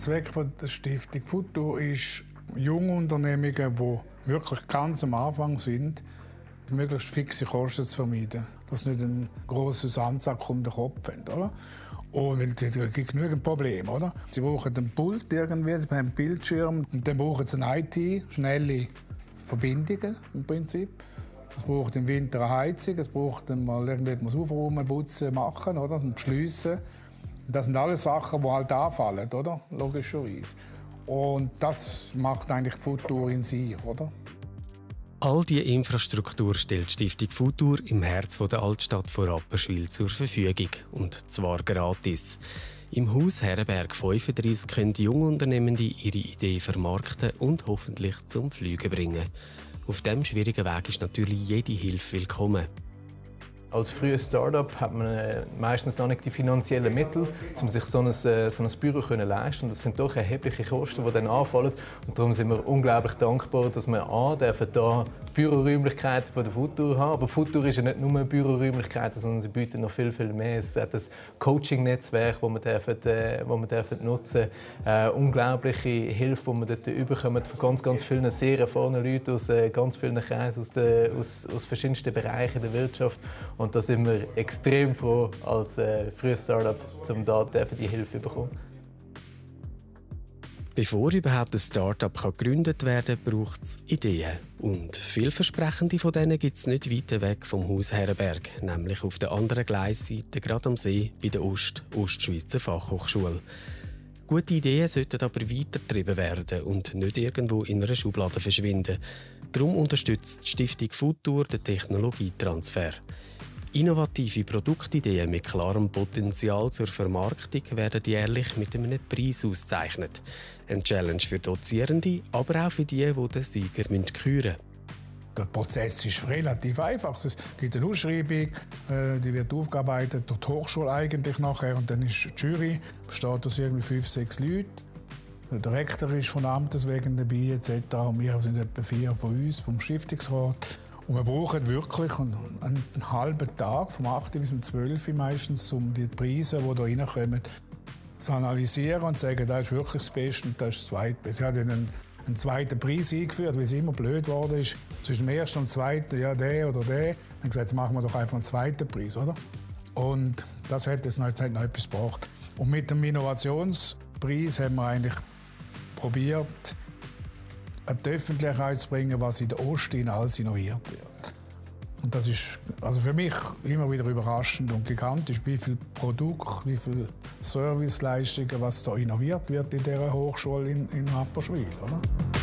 Zweck der Stiftung Futur ist, junge Unternehmungen, die wirklich ganz am Anfang sind, möglichst fixe Kosten zu vermeiden. Dass sie nicht ein grosses Ansack um den Kopf haben. Oder? Und weil es gibt genügend Probleme. Oder? Sie brauchen einen Pult irgendwie, sie haben einen Bildschirm und dann brauchen sie eine IT, schnelle Verbindungen im Prinzip. Es braucht im Winter eine Heizung, es braucht mal irgendetwas aufräumen, putzen, machen oder? Und beschliessen. Das sind alles Sachen, die halt anfallen, oder? Logischerweise. Und das macht eigentlich Futur in sich, oder? All diese Infrastruktur stellt die Stiftung Futur im Herz der Altstadt von Rapperswil zur Verfügung. Und zwar gratis. Im Haus Herrenberg 35 können Jungunternehmende ihre Idee vermarkten und hoffentlich zum Fliegen bringen. Auf diesem schwierigen Weg ist natürlich jede Hilfe willkommen. Als frühes Start-up hat man meistens noch nicht die finanziellen Mittel, um sich so ein Büro zu leisten. Und das sind doch erhebliche Kosten, die dann anfallen. Und darum sind wir unglaublich dankbar, dass wir hier die Büroräumlichkeiten von der Futur haben. Aber Futur ist ja nicht nur Büroräumlichkeiten, sondern sie bieten noch viel, viel mehr. Es hat ein Coaching-Netzwerk, das wir nutzen dürfen. Unglaubliche Hilfe, die wir dort bekommen von ganz, ganz vielen sehr erfahrenen Leuten aus ganz vielen Kreisen, aus verschiedensten Bereichen der Wirtschaft. Und da sind wir extrem froh als frühes Start-up, um da die Hilfe zu bekommen. Bevor überhaupt ein Start-up gegründet werden kann, braucht es Ideen. Und vielversprechende von denen gibt es nicht weit weg vom Haus Herrenberg, nämlich auf der anderen Gleisseite, gerade am See, bei der Ostschweizer Fachhochschule. Gute Ideen sollten aber weitergetrieben werden und nicht irgendwo in einer Schublade verschwinden. Darum unterstützt die Stiftung Futur den Technologietransfer. Innovative Produktideen mit klarem Potenzial zur Vermarktung werden jährlich mit einem Preis ausgezeichnet. Eine Challenge für Dozierende, aber auch für die den Sieger küren müssen. Der Prozess ist relativ einfach. Es gibt eine Ausschreibung, die wird aufgearbeitet durch die Hochschule eigentlich nachher. Und dann ist die Jury, besteht aus irgendwie 5, 6 Leuten. Der Rektor ist von Amtes wegen dabei etc. Und wir sind etwa 4 von uns, vom Stiftungsrat. Und wir brauchen wirklich einen halben Tag, vom 8 bis zum 12 meistens, um die Preise, die hier reinkommen, zu analysieren und zu sagen, das ist wirklich das Beste und das ist das Zweitbeste. Ich habe dann einen zweiten Preis eingeführt, weil es immer blöd geworden ist. Zwischen dem ersten und dem zweiten, ja, der oder der. Dann gesagt, jetzt machen wir doch einfach einen zweiten Preis, oder? Und das hat jetzt noch etwas gebracht. Und mit dem Innovationspreis haben wir eigentlich probiert, an die Öffentlichkeit zu bringen, was in der Ostin alles innoviert wird. Und das ist also für mich immer wieder überraschend und gigantisch, wie viel Produkt, wie viel Serviceleistungen, was da innoviert wird in dieser Hochschule in Rapperswil, oder?